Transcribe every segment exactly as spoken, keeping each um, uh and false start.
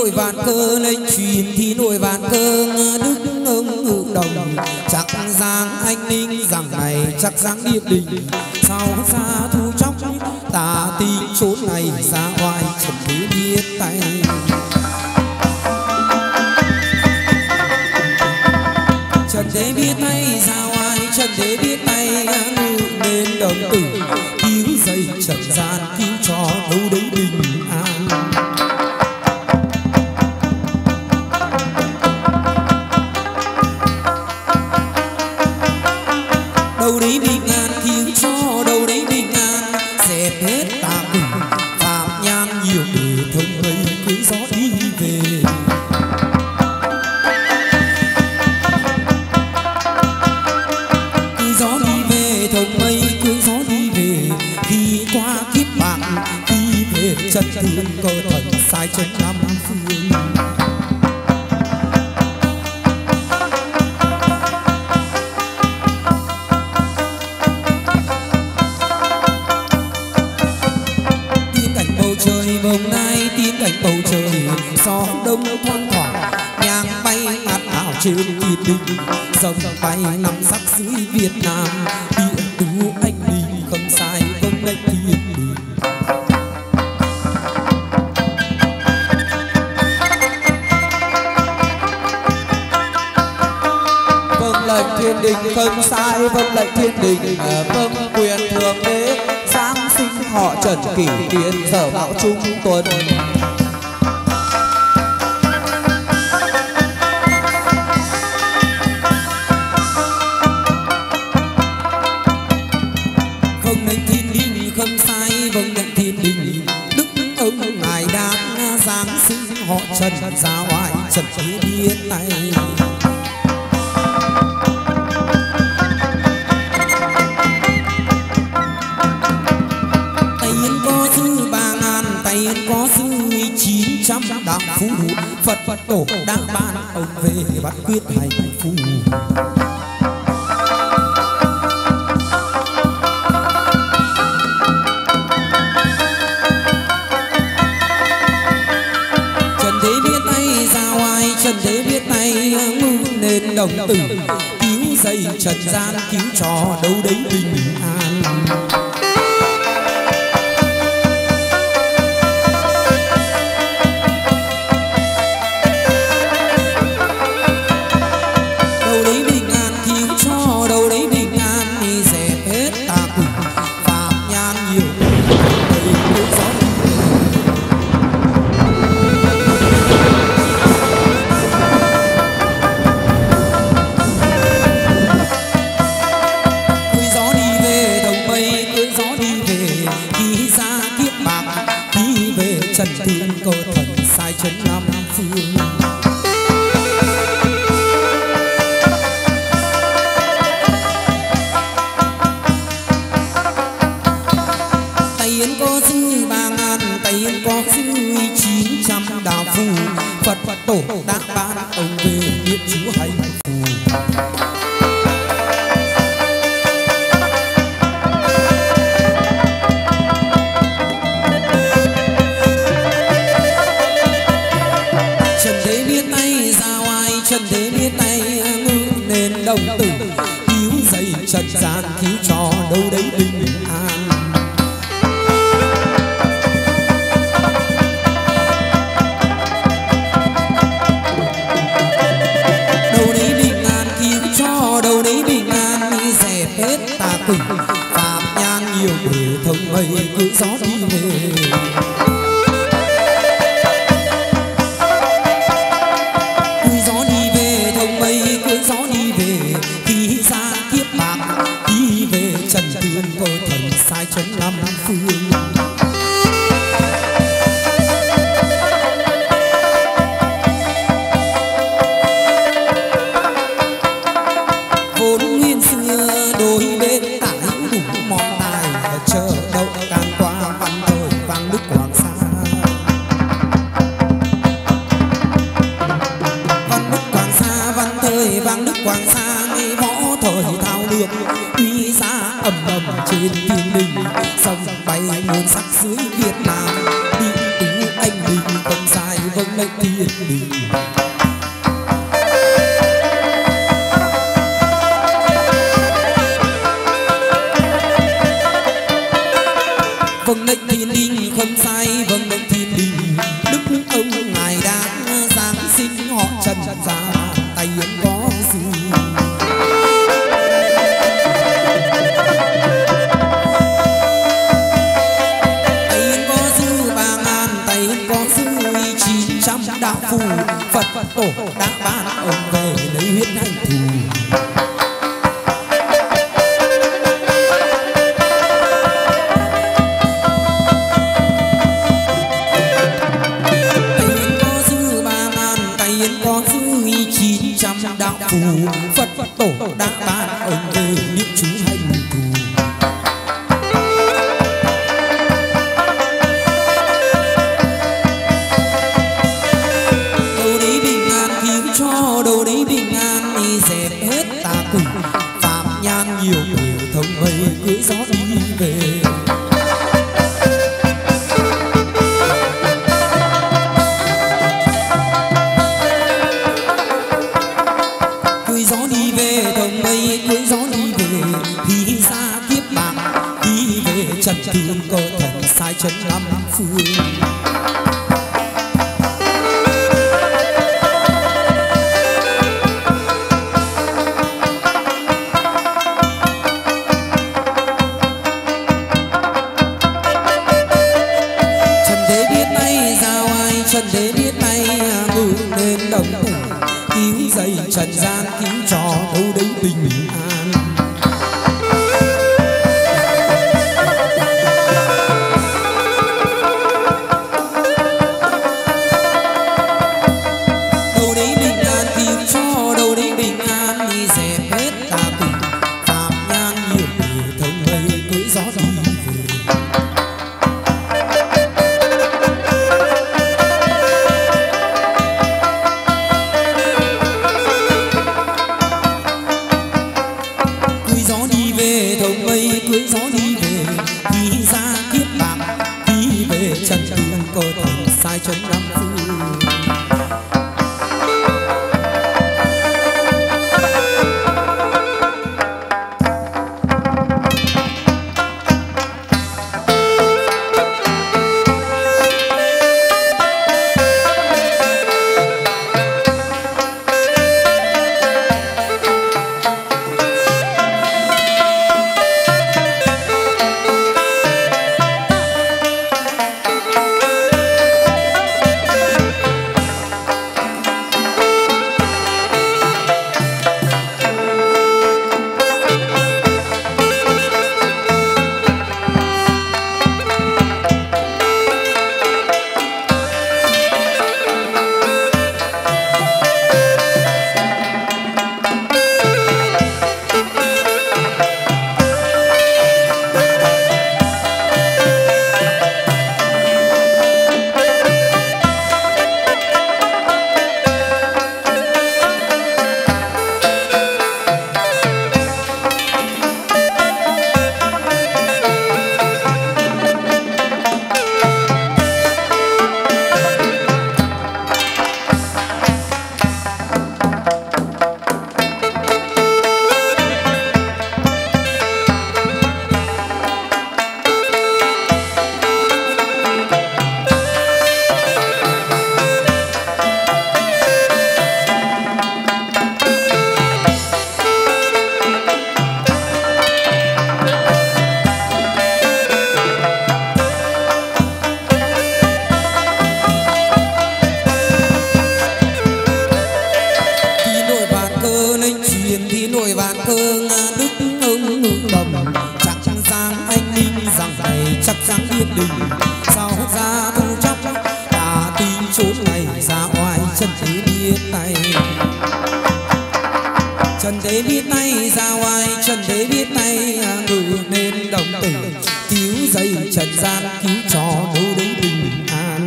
nội vạn cơ lên truyền thì nội vạn cơ đức ông ngự đồng chắc giang anh ninh rằng này chắc giang điệp đình sao xa thu chóc ta tìm chốn này ra ngoài chẳng biết biết tay trần thế biết tay ra ngoài trần thế biết tay ngự nên đồng tử cứu dây trần gian cứu cho đâu đấy bình an đâu đấy bình an cứu cho đâu đấy bình an dẹp hết tà quỷ phạm nhan nhiều để thông mây cưới gió đi về cưới gió đi về thông mây cưới gió đi về khi qua kiếp bạn khi về chân thương cơ thần sai chân năm phương bồng nay tiến cảnh bầu trời gió đông thoang thoảng nhang bay át ảo trên thiên đình dòng bay nằm sắc dưới Việt Nam địa tú anh đình không sai vâng lệnh thiên đình vâng lệnh thiên đình không sai vâng lệnh thiên đình vâng quyền thượng đế giáng sinh họ Trần Kỷ Tiến giờ mạo trung tuần vâng lệnh thiên đình không sai vâng lệnh thiên đình đức ông ngài đang giáng sinh họ Trần ra ngoài Trần Kỷ biết tay có sư chín trăm đạo phù Phật Phật tổ đang ban ông về bắt quyết hành phù trần thế biết tay ra ngoài trần thế biết tay ngư nên đồng tử cứu dây trần gian cứu cho đâu đấy bình an trần thiên cơ thần sai chân năm phương tay yên có dư ba ngàn tay yên có dư chín trăm đạo phù Phật Phật tổ đã ban ông về biết chúa hành phù trần thế biết tay ngư nên đồng tử cứu dây trần gian cứu cho đâu đấy bình an đâu đấy bình an cứu cho đâu đấy bình an dẹp hết tà quỷ phạm nhan nhiều để thông mây cứ gió đi về trần thiên cơ thần sai chân năm phương vốn nguyên xưa đôi bên tả hữu đủ món tài chờ đậu can qua văn thời vang đức lệnh thiên đình. Vâng lệnh thiên đình không sai, vâng lệnh thiên đình đức ông ngài đã giáng sinh họ trần ra tay yến có gì. Tay yến có dư ba ngàn, tay yến có dư chín trăm đạo phù, Phật tổ đã ban ông về lấy huyết hành thù. Đạo phù Phật tổ đã ban ông về những chú hành thù. Đâu đấy bình an cứu cho, đâu đấy bình an đi dẹp hết tà quỷ, phạm nhan nhiều nhiều thông mây cưỡi gió đi về. Trần thương cơ thần sai chân năm phương. Trần đế biết nay giao ai, trần đế biết nay ngự nên đồng tử, cứu dậy trần gian cứu cho đâu đấy bình an. Trần thế biết nay ra oai, trần thế biết nay ngự nên đồng tử, cứu dây trần gian cứu cho đâu đấy bình an.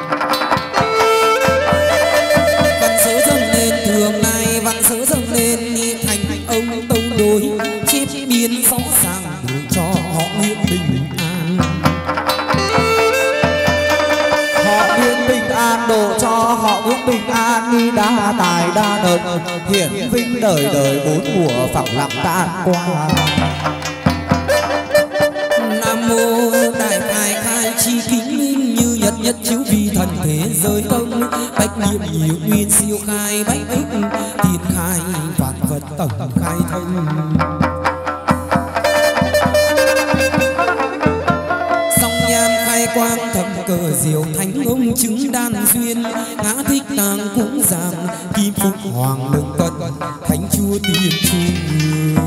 Văn sớ dâng lên thường nay, văn sớ dâng lên thành ông tâu đối, chết biến rõ ràng đủ cho họ nguyện bình an. Họ nguyện bình bình an, độ cho họ cũng bình an, đi đa tài đa nợ hiển vinh đời đời bốn mùa phẳng lặng tan qua. Nam mô đại khai khai chi kính linh, như nhật nhất chiếu vi thần thế giới công, bách niệm nhiều nguyên siêu khai bách ích, tiền khai vạn vật tổng khai thông. Song nham khai quang thầm cờ diệu, thánh ông chứng đan duyên, ngã thích tàng cũng giảm, kim phúc hoàng lượng cận, thánh chúa tiền trung.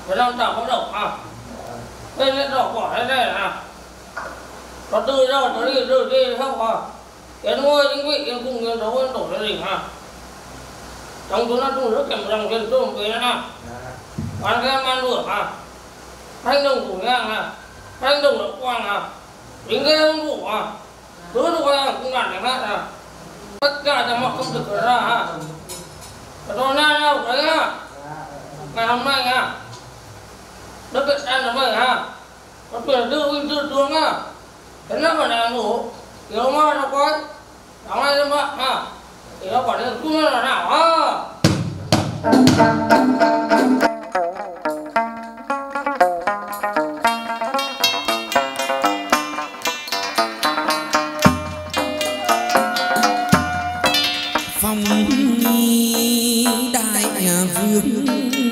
phải làm tạo không độc à đây lên đỏ quả thế này à và từ đâu tới đi từ đi không à cái ngôi chính vị yên cùng yên đấu yên tổ gia đình à trong chúng ta chung rất kèm rằng kiên trung với à bán cái man đuổi à thanh đồng của ngang à thanh đồng độc quang à chính cái ông vụ à cứ lúc này cũng làm chẳng hạn à tất cả cho mọi công việc ra à rồi nay đâu đấy à ngày hôm nay à đất việt ăn là vậy à có quyền đưa viên đưa xuống à cái nó còn là ngủ kiểu mà nó coi đóng này cho bạn à thì nó còn là chung là nào à phong đại vương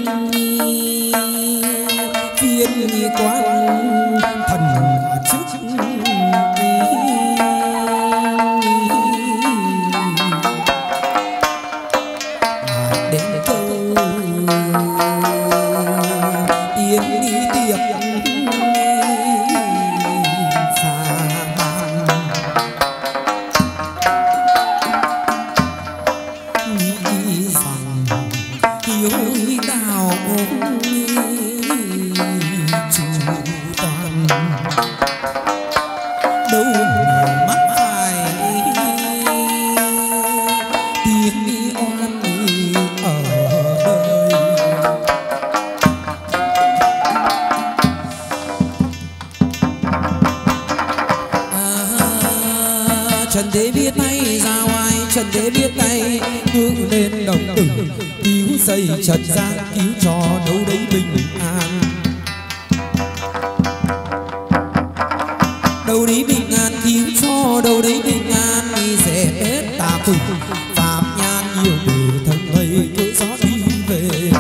phiên quan thần chức đến câu yến đi tiệc xa ban nghĩ rằng hiếu đạo chủ toàn đâu mắc phải tiếng oan ở đời à, trần thế biết tay ra ngoài trần thế biết tay hướng lên đồng tử cứu xây trần gian cứu cho đâu đấy bình an đâu đấy bình an cứu cho đâu đấy bình an đi dẹp hết tà quỷ phạm nhan nhiều người thân thầy cứ gió đi về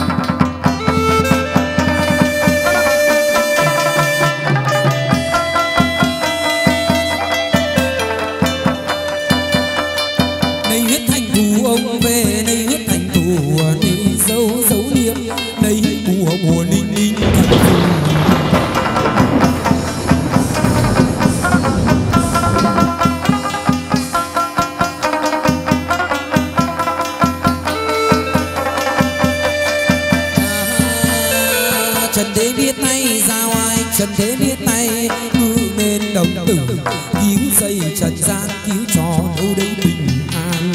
đây huyết thành thù ông về đây huyết thành thù đi dấu dấu niệm đây mùa mùa ninh ninh thành thù trần thế biết tay ra ngoài trần thế biết tay cứ nên đồng tử cứu xây trần gian cứu cho đâu đấy bình an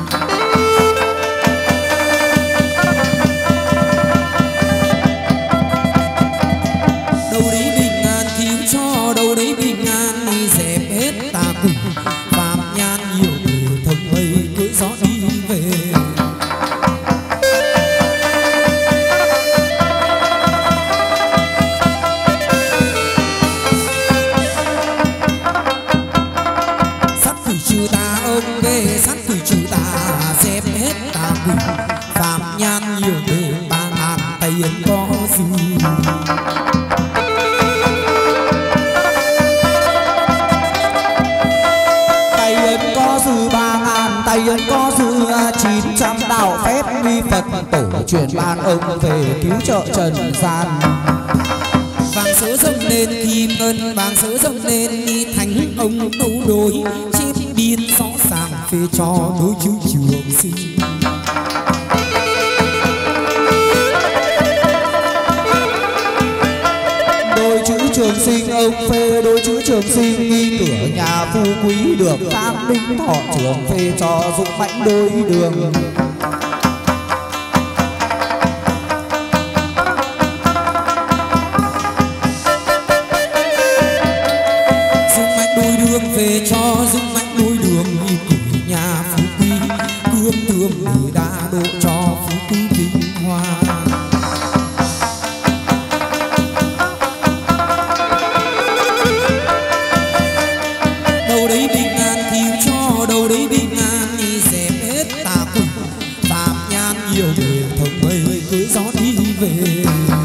đâu đấy bình an cứu cho đâu đấy bình an đi dẹp hết tà quỷ phạm nhan nhiều người thông mây cứ gió đi về sát quỷ trừ tà dẹp hết tà quỷ phạm nhan nhiều người ba ngàn tay yên có gì tay yên có dư ba ngàn tay yên có dư chín trăm đạo phép uy Phật tổ truyền ban ông về cứu trợ trần gian vàng sớ dâng lên kim ngân vàng sớ dâng lên đi thánh ông đấu đối chép biên rõ ràng phê cho đối chữ trường sinh đôi chữ trường sinh ông phê đôi chữ trường sinh nghi cửa nhà phú quý được tam đinh thọ trường phê cho dũng mãnh đôi đường về cho dũng mãnh đôi đường đi cửa nhà phú quý cương thương người đã độ cho phú quý vinh hoa đâu đấy bình an cứu cho đâu đấy bình an đi dẹp hết tà quỷ phạm nhan nhiều người thông mây cứ gió đi về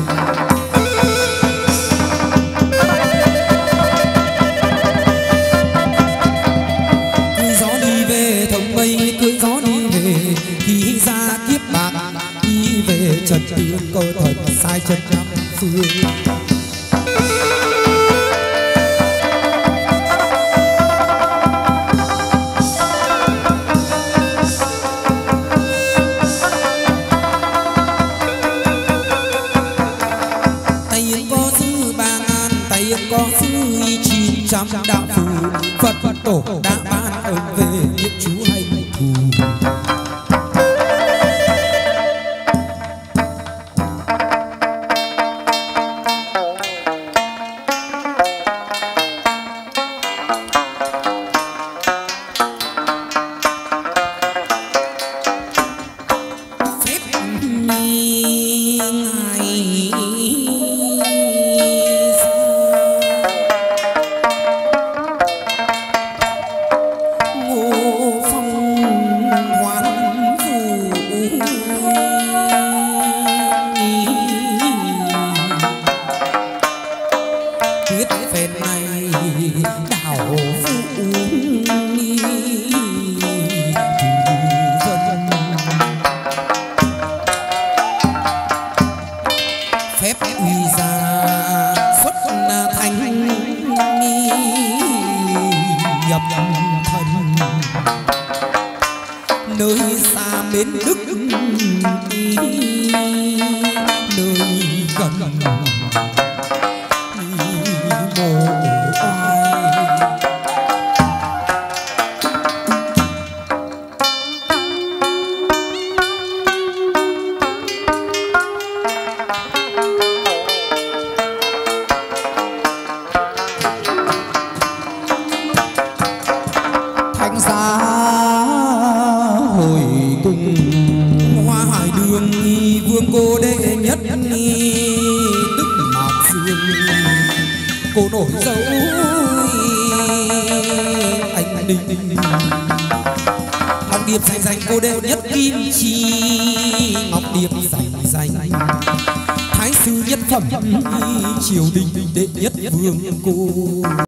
cưỡi gió đi về khi ra kiếp bạc đi về trần tướng cơ thần sai chân năm phương. Có sư chín trăm đạo phù Phật tổ đã ban ơn về những chú hành thù. Nơi xa bến Đức, nơi gần mồ oai. Thánh giá hồi cùng hoa hải đường vương cô đệ nhất Đức Mạc Dương cô nổi dấu anh đình ngọc điệp dành dành cô đệ nhất kim chi ngọc điệp dành dành thái sư nhất phẩm triều đình đệ nhất vương cô.